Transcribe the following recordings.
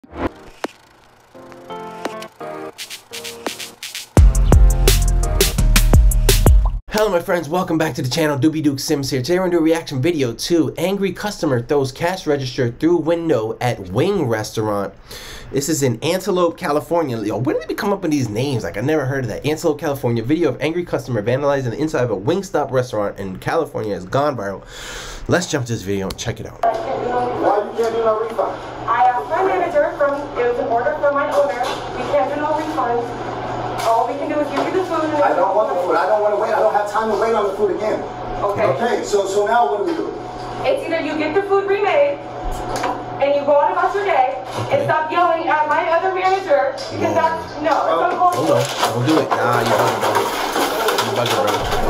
Hello my friends, welcome back to the channel. Doobie Duke Sims here. Today we're going to do a reaction video to angry customer throws cash register through window at Wing Restaurant. This is in Antelope, California. Yo, when did they come up with these names? Like, I never heard of that. Antelope, California. Video of angry customer vandalizing the inside of a Wingstop restaurant in California has gone viral. Let's jump to this video and check it out. Why you can't do no refund? I asked my manager it was an order from my owner. We can't do no refunds. All we can do is give you the food. I don't want the food. I don't want to wait. I don't have time to wait on the food again. Okay. Okay, so now what do we do? It's either you get the food remade and you go on about your day and stop yelling at my other manager because that's, no, it's Hold unlawful. on, don't do it. Nah, you're bugging, bro.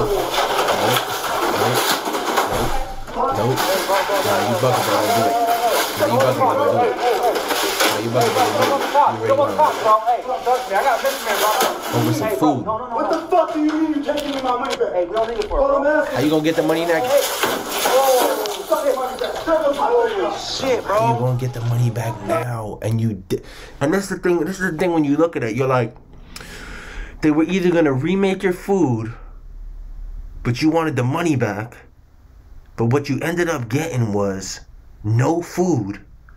Nope. Nah, you bugging, bro. Don't do it. Nah, you bugging, bro. Don't do it. Nah, you bugging, bro. Don't do it. You ready, over some food. What the fuck do you mean you can't give me my money back? Hey, we don't need it for it. How you gonna get the money back? Shit, bro. How you gonna get the money back now? And that's the thing. This is the thing when you look at it. You're like, they were either gonna remake your food, but you wanted the money back. But what you ended up getting was no food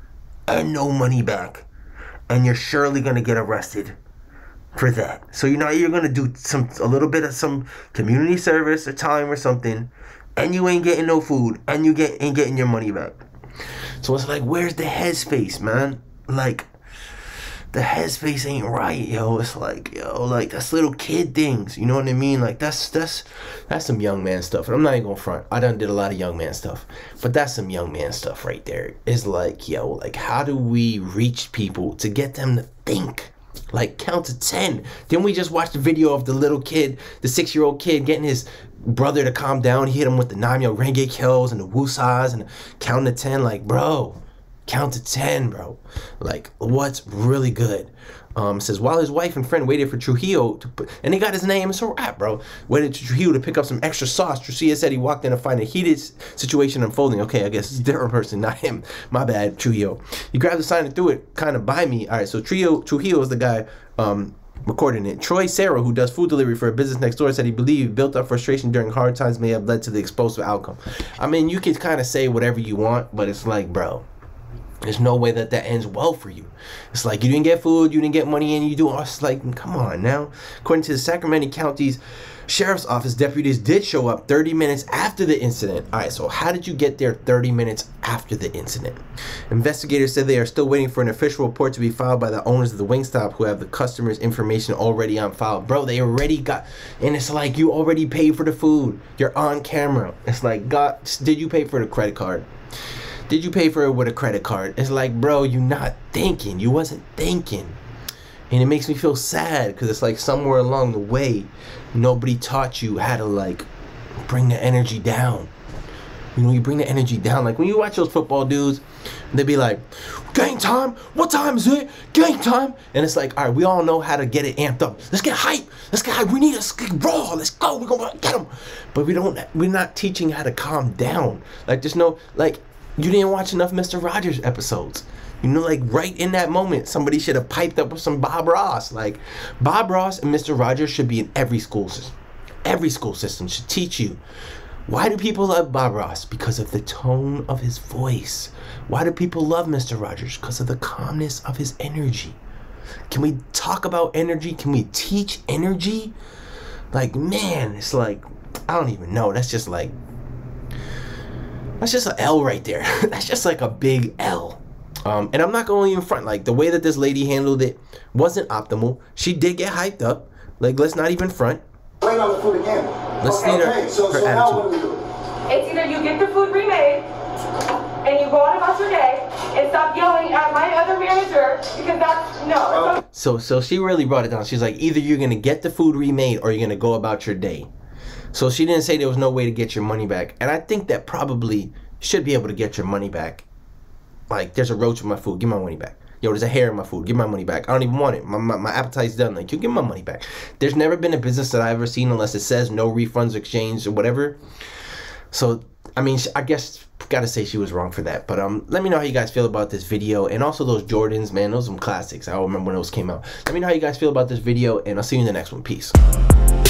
and no money back, and you're surely gonna get arrested for that. So you're gonna do a little bit of some community service or time or something, and you ain't getting no food, and you ain't getting your money back. So it's like, where's the headspace, man? Like, the headspace ain't right, yo. It's like, yo, like, that's little kid things, you know what I mean? Like, that's some young man stuff. And I'm not even gonna front, I done did a lot of young man stuff, but that's some young man stuff right there. It's like, yo, like, how do we reach people to get them to think? Like, count to 10. Then we just watched the video of the little kid, the 6-year-old kid, getting his brother to calm down. He hit him with the Namyo Renge kills and the Woosahs and count to 10. Like, bro, count to 10, bro. Like, what's really good? It says, while his wife and friend waited for Trujillo and he got his name, it's a wrap, bro. Waited to Trujillo to pick up some extra sauce. Trujillo said he walked in to find a heated situation unfolding. Okay, I guess it's a different person, not him. My bad, Trujillo. He grabbed the sign and threw it kind of by me. All right, so Trujillo is the guy recording it. Troy Serra, who does food delivery for a business next door, said he believed built up frustration during hard times may have led to the explosive outcome. I mean, you can kind of say whatever you want, but it's like, bro, there's no way that ends well for you. It's like, you didn't get food, you didn't get money, and you do all. It's like, come on now. According to the Sacramento County's Sheriff's Office, deputies did show up 30 minutes after the incident. All right, so how did you get there 30 minutes after the incident? Investigators said they are still waiting for an official report to be filed by the owners of the Wingstop, who have the customer's information already on file. Bro, they already got, and it's like, you already paid for the food. You're on camera. It's like, God, did you pay for the credit card? Did you pay for it with a credit card? It's like, bro, you not thinking. You wasn't thinking. And it makes me feel sad because it's like somewhere along the way, nobody taught you how to, like, bring the energy down. You know, you bring the energy down. Like, when you watch those football dudes, they be like, game time? What time is it? Game time? And it's like, all right, we all know how to get it amped up. Let's get hype. Let's get hype. We need to raw. Let's go. We're going to get them. But we're not teaching how to calm down. Like, there's no, like, you didn't watch enough Mr. Rogers episodes. You know, like, right in that moment, somebody should have piped up with some Bob Ross. Like, Bob Ross and Mr. Rogers should be in every school system. Every school system should teach you. Why do people love Bob Ross? Because of the tone of his voice. Why do people love Mr. Rogers? Because of the calmness of his energy. Can we talk about energy? Can we teach energy? Like, man, it's like, I don't even know. That's just like, that's just an L right there. That's just like a big L. And I'm not going in front. Like, the way that this lady handled it wasn't optimal. She did get hyped up. Like, let's not even front. Wait on the food again. Let's see her so attitude. Now what do we do? It's either you get the food remade and you go on about your day and stop yelling at my other manager because that's, no. So she really brought it down. She's like, either you're going to get the food remade or you're going to go about your day. So she didn't say there was no way to get your money back. And I think that probably should be able to get your money back. Like, there's a roach in my food, give my money back. Yo, there's a hair in my food, give my money back. I don't even want it. My appetite's done. Like, you give my money back. There's never been a business that I've ever seen unless it says no refunds, exchange, or whatever. So I mean, I guess gotta say she was wrong for that. But let me know how you guys feel about this video, and also those Jordans, man, those are some classics. I remember when those came out. Let me know how you guys feel about this video, and I'll see you in the next one. Peace.